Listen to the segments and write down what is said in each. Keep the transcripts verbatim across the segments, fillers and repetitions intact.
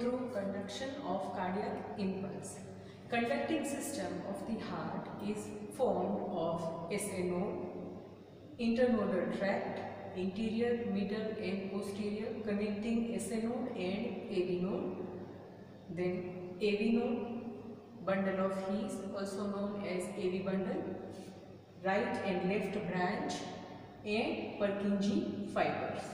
through conduction of cardiac impulse. Conducting system of the heart is formed of S A node, internodal tract, interior, middle and posterior connecting S A node and A V node, then A V node, bundle of His also known as A V bundle, right and left branch and Purkinje fibers.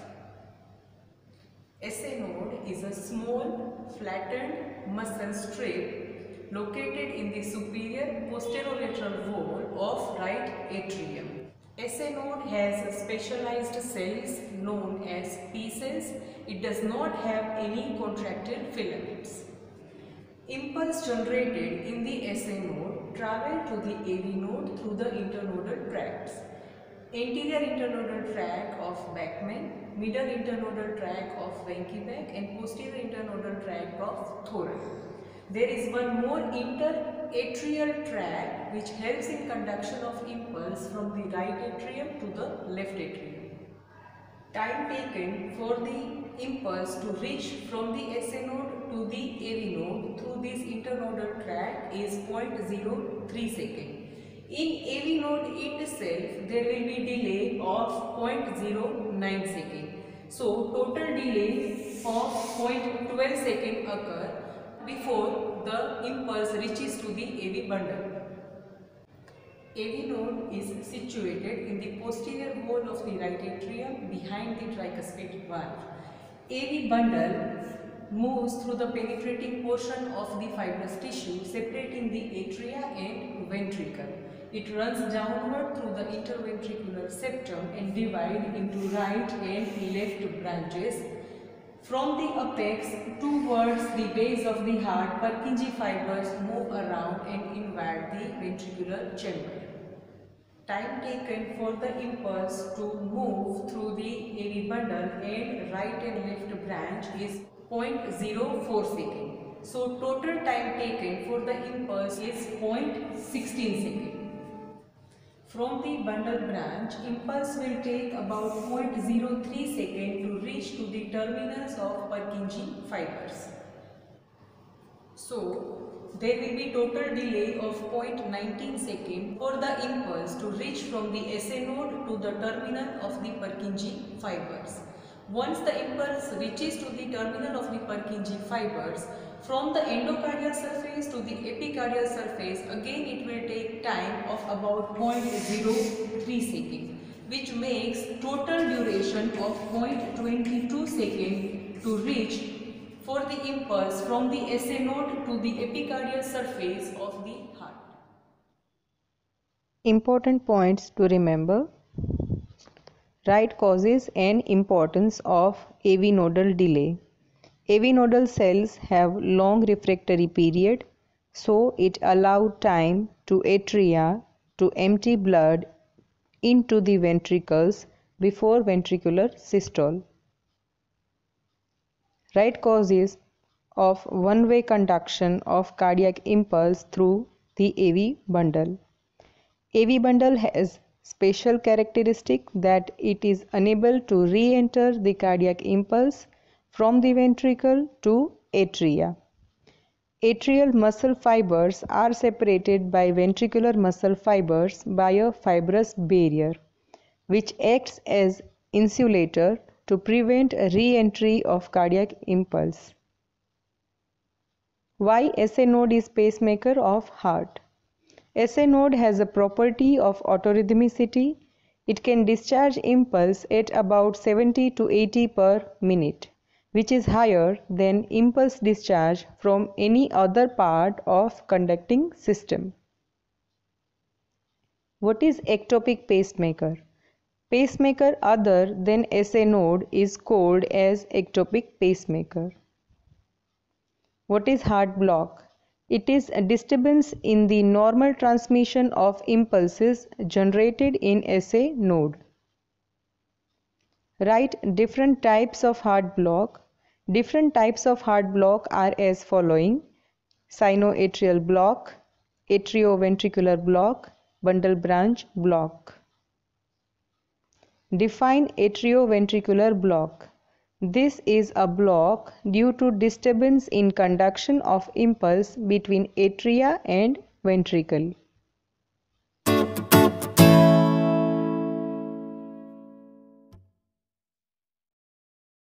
S A node is a small flattened muscle strip located in the superior posterolateral wall of right atrium. S A node has specialized cells known as P cells. It does not have any contractile filaments. Impulse generated in the S A node travel to the A V node through the internodal tracts. Anterior internodal tract of Bachmann, middle internodal tract of Wenckebach and posterior internodal tract of Thoron. There is one more interatrial tract which helps in conduction of impulse from the right atrium to the left atrium. Time taken for the impulse to reach from the S A node to the A V node through this internodal tract is zero point zero three seconds. In A V node itself, there will be delay of zero point zero nine seconds. So, total delay of zero point one two seconds occur before the impulse reaches to the A V bundle. A V node is situated in the posterior wall of the right atrium behind the tricuspid valve. A V bundle moves through the penetrating portion of the fibrous tissue separating the atria and ventricle. It runs downward through the interventricular septum and divides into right and left branches. From the apex towards the base of the heart, Purkinje fibers move around and invade the ventricular chamber. Time taken for the impulse to move through the A V bundle and right and left branch is zero point zero four seconds. So, total time taken for the impulse is zero point one six seconds. From the bundle branch, impulse will take about zero point zero three seconds to reach to the terminus of Purkinje fibers. So, there will be total delay of zero point one nine seconds for the impulse to reach from the S A node to the terminal of the Purkinje fibers. Once the impulse reaches to the terminal of the Purkinje fibers, from the endocardial surface to the epicardial surface, again it will take time of about zero point zero three seconds, which makes total duration of zero point two two seconds to reach for the impulse from the S A node to the epicardial surface of the heart. Important points to remember. Right causes and importance of A V nodal delay. A V nodal cells have long refractory period, so it allowed time to atria to empty blood into the ventricles before ventricular systole. Right causes of one-way conduction of cardiac impulse through the A V bundle. A V bundle has special characteristic that it is unable to re-enter the cardiac impulse from the ventricle to atria. Atrial muscle fibers are separated by ventricular muscle fibers by a fibrous barrier, which acts as insulator to prevent re-entry of cardiac impulse. Why S A node is pacemaker of heart? S A node has a property of autorhythmicity. It can discharge impulse at about seventy to eighty per minute, which is higher than impulse discharge from any other part of conducting system. What is ectopic pacemaker? Pacemaker other than S A node is called as ectopic pacemaker. What is heart block? It is a disturbance in the normal transmission of impulses generated in S A node. Write different types of heart block. Different types of heart block are as following: sinoatrial block, atrioventricular block, bundle branch block. Define atrioventricular block. This is a block due to disturbance in conduction of impulse between atria and ventricle.